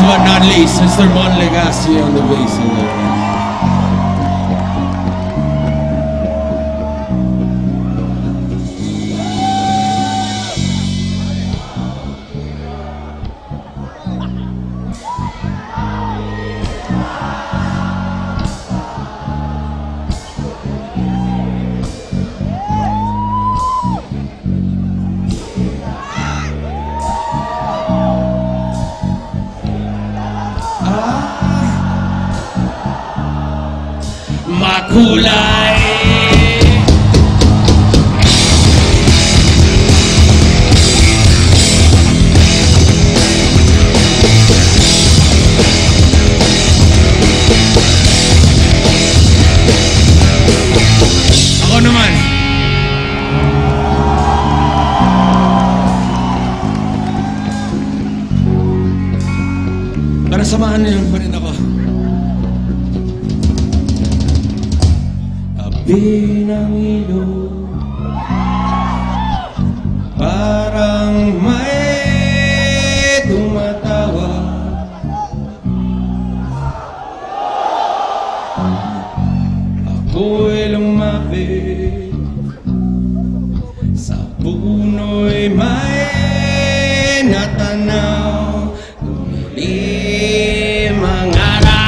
but not least, Mr. Mon Legacy on the bass. Makulay. Ako naman. Para samahan niyo pa rin ako. Ng ilog, parang may tumatawa. Ako'y lumapit sa puno'y may natanaw. Tumilim ang araw.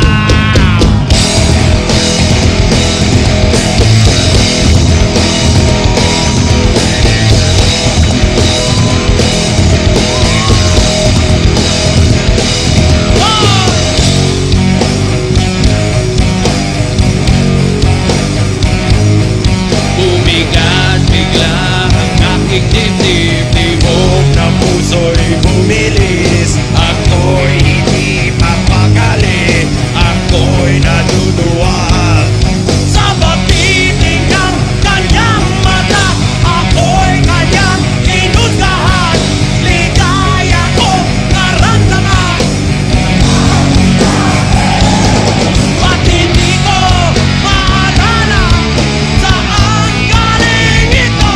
Tibok na puso'y bumilis. Ako'y hindi mapakali. Ako'y naduduwa sa papiting ng kanyang mata. Ako'y kanyang inusgahan. Ligaya ko naramdaman. At hindi ko maalala saan galing ito.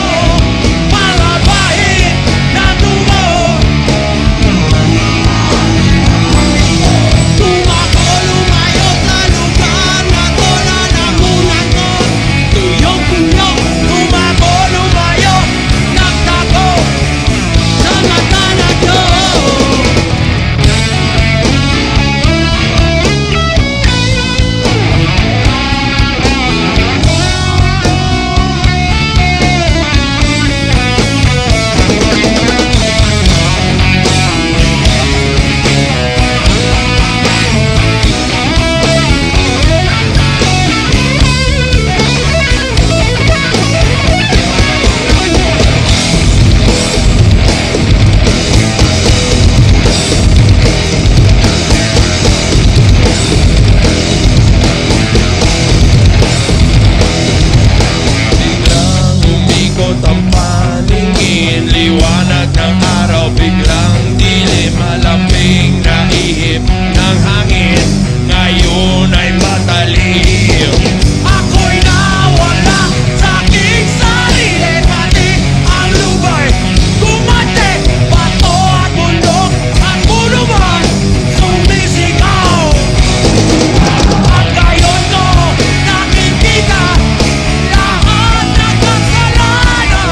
Liwanag ng araw, biglang dilim, malaping naihip ng hangin. Ngayon ay matalim. Ako'y nawala sa aking sarili. Pati ang lubay kumante. Bato at bundok at puno man sumisigaw. At ngayon ko nakikita lahat ng kasalanan.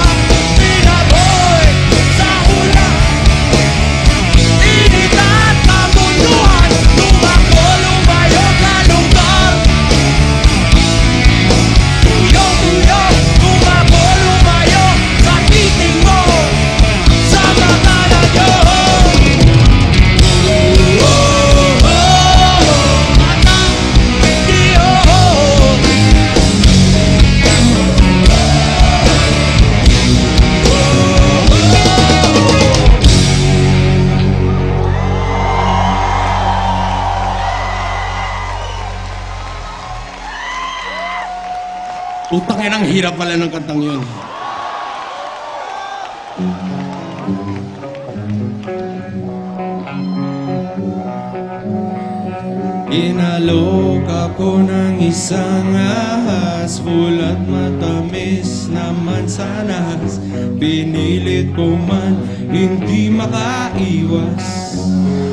Utang yan, ang hirap pala ng kantang yun. Inalok ako ng isang ahas, fulat matamis na mansanas. Pinilit ko man, hindi makaiwas.